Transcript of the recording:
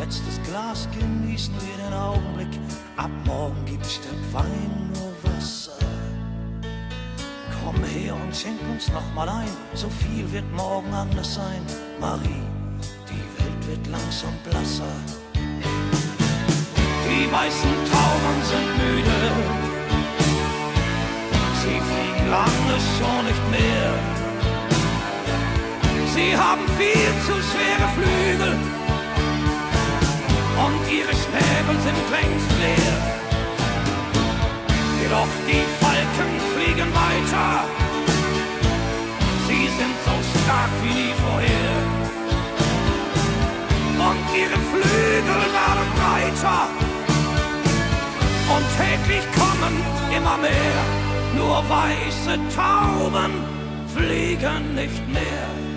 letztes Glas genießen wir den Augenblick. Ab morgen gibt's statt Wein nur Wasser. Komm her und schenk uns noch mal ein, so viel wird morgen anders sein. Marie, die Welt wird langsam blasser. Die weißen Tauben sind müde, sie fliegen lange schon nicht mehr. Sie haben viel zu schwere Flügel und ihre Schnäbel sind längst leer. Jedoch die Falken fliegen weiter, sie sind so stark wie nie vorher. Und ihre Flügel werden breiter und täglich kommen immer mehr. Nur weiße Tauben fliegen nicht mehr.